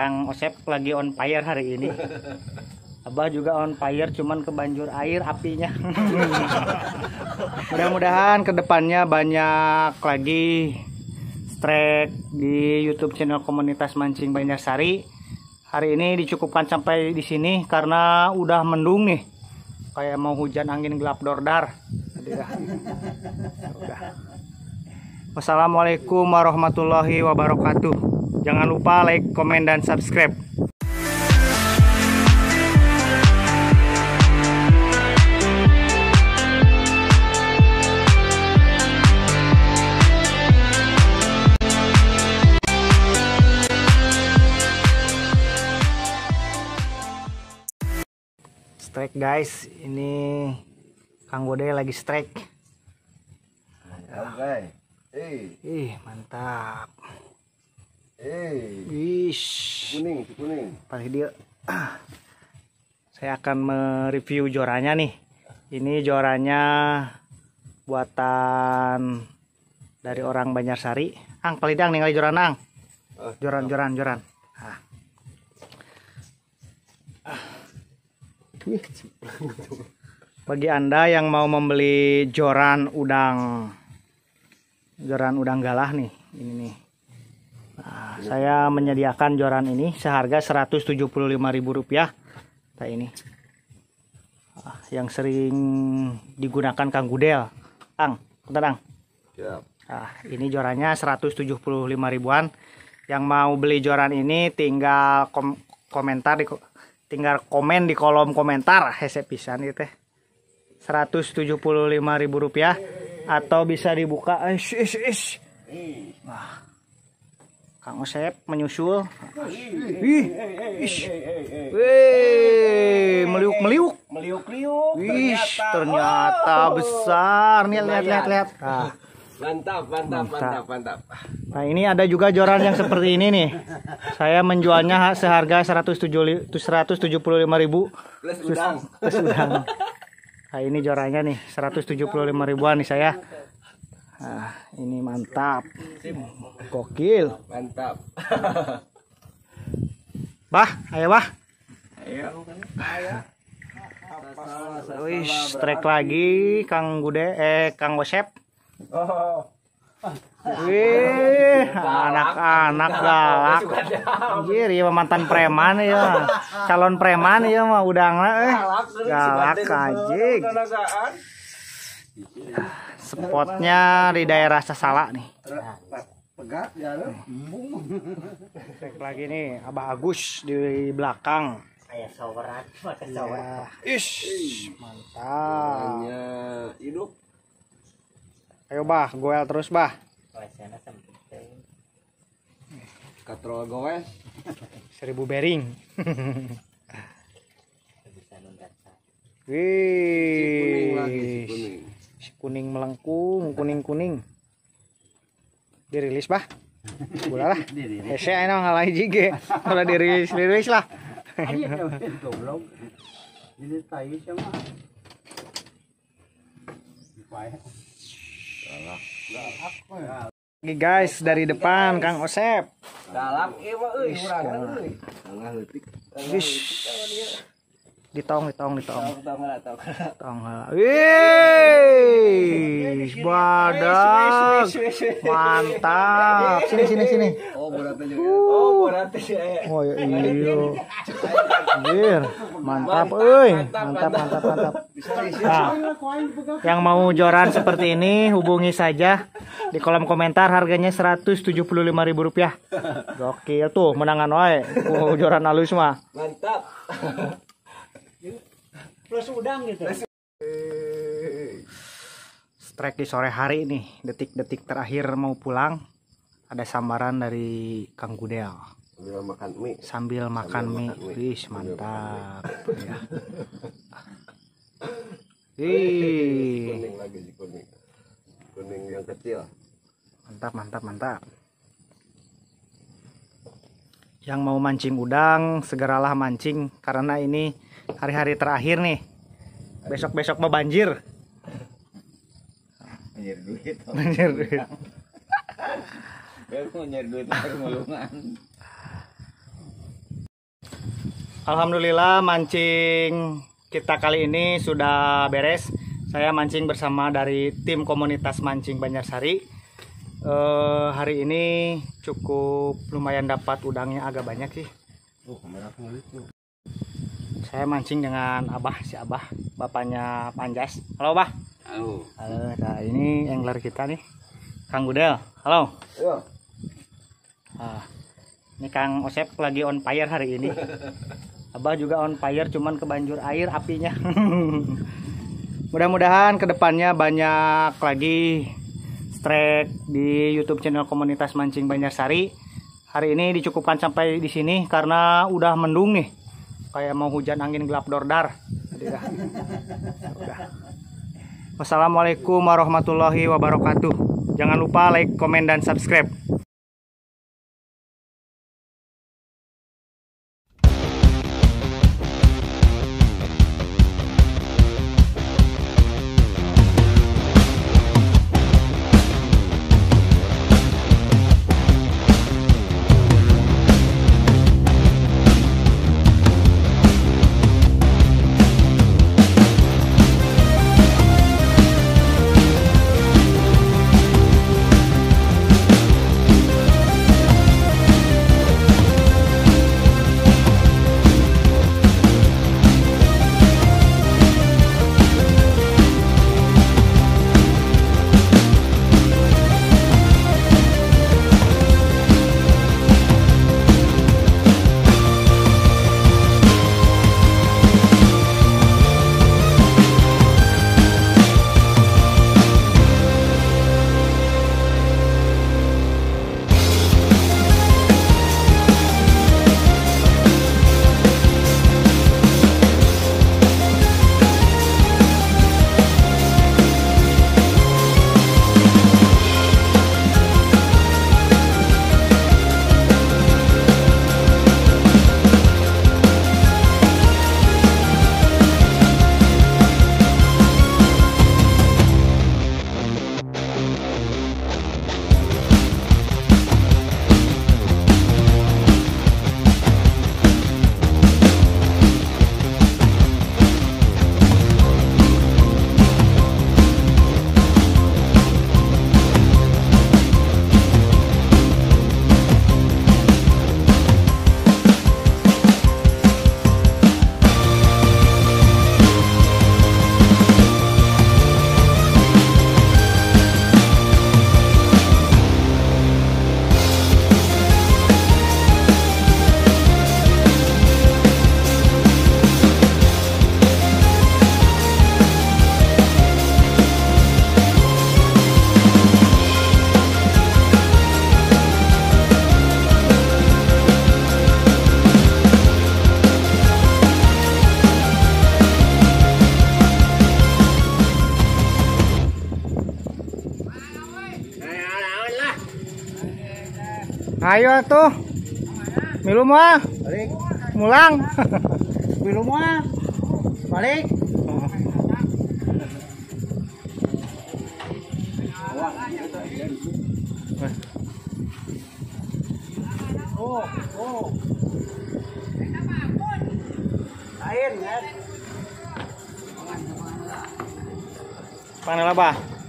Kang Osep lagi on fire hari ini. Abah juga on fire, cuman kebanjur air apinya. Mudah-mudahan kedepannya banyak lagi strike di YouTube channel komunitas mancing Banjarsari. Hari ini dicukupkan sampai di sini karena udah mendung nih, kayak mau hujan angin gelap dordar. Wassalamualaikum warahmatullahi wabarakatuh. Jangan lupa like, komen, dan subscribe. Strike guys, ini Kang Gode lagi strike. Oke. Ih, mantap. Wish. Kuning. Pas dia saya akan mereview joranya nih. Ini joranya buatan dari orang Banjarsari. Ang palidang ningali joran ang. Joran. Nah. Bagi Anda yang mau membeli joran udang galah nih, ini nih. Nah, saya menyediakan joran ini seharga Rp175.000. Nah, ini yang sering digunakan Kang Gudel. Ang, bentar Ang. Siap. Nah, ini jorannya 175.000-an. Yang mau beli joran ini tinggal tinggal komen di kolom komentar hese pisan itu teh. Rp175.000 atau bisa dibuka. Wah. Kang Osep menyusul. Meliuk. Ternyata besar. Nih lihat. Mantap. Nah, ini ada juga joran yang seperti ini nih. Saya menjualnya seharga Rp175.000 Plus udang. Nah, ini jorannya nih Rp175.000-an nih saya. Nah, ini mantap. Gokil. Mantap. Bah, ayo bah. Ayo. Wih, strike lagi Kang Osep. Oh. Wih, anak-anak galak. Anjir, ya mantan preman ya. Calon preman ya mah udangna galak anjing. Spotnya di daerah Sasala nih. Cek lagi nih Abah Agus di belakang. Kayak saweran, Mantap. Hidup. Ayo bah, goel terus bah. Katrol goes. 1000 bearing. Wih. Kuning melengkung, kuning. Dirilis bah. Ulah lah. Hese anu ngalai jige. Ulah dirilis lah. goblok. Ini tayu sama. Oke guys, dari depan Kang Osep. Galak ieu mah euy urang euy. Tengah leutik. Ditong. Tong. Wih, badak. Mantap. Sini. Oh, beratnya juga. Oh, iya. Anjir, mantap euy. Mantap. Nah, yang mau joran seperti ini hubungi saja di kolom komentar, harganya Rp175.000. Gokil tuh, menangan wae. Joran halus mah. Mantap. Plus udang gitu. Strike di sore hari nih, detik-detik terakhir mau pulang. Ada sambaran dari Kang Gudel. Sambil makan mie. Wih, mantap. Ya. Kuning lagi di kuning. Kuning yang kecil. Mantap. Yang mau mancing udang, segeralah mancing karena ini hari-hari terakhir nih. Besok-besok mah banjir. Banjir duit. Aku nyari duit dari mulungan. Alhamdulillah mancing kita kali ini sudah beres. Saya mancing bersama dari tim komunitas mancing Banjarsari. Hari ini cukup lumayan dapat udangnya agak banyak sih. Saya mancing dengan si Abah, bapaknya Panjas. Halo Abah. Halo. Halo, nah ini angler kita nih, Kang Gudel. Halo. Yo. Nah, ini Kang Osep lagi on fire hari ini. Abah juga on fire, cuman kebanjur air apinya. Mudah-mudahan kedepannya banyak lagi strike di YouTube channel komunitas mancing Banjarsari. Hari ini dicukupkan sampai di sini karena udah mendung nih, kayak mau hujan angin gelap dordar. Udah. Wassalamualaikum warahmatullahi wabarakatuh. Jangan lupa like, komen, dan subscribe. Ayo tuh, milu mah, mulang, Milu mah. Balik. Oh. Lain kan. panel apa?